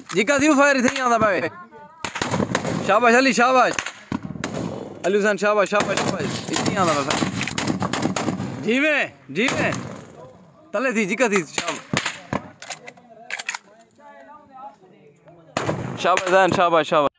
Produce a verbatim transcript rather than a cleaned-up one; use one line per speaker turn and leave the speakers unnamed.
जिका थी फायर थी आंदा भाई शाबाश अली शाबाश अली हुसैन शाबाश शाबाश शाबाश इतनी आंदा भाई जीवे जीवे तले थी जिका थी शाबाश शाबाश शाबाश शाबाश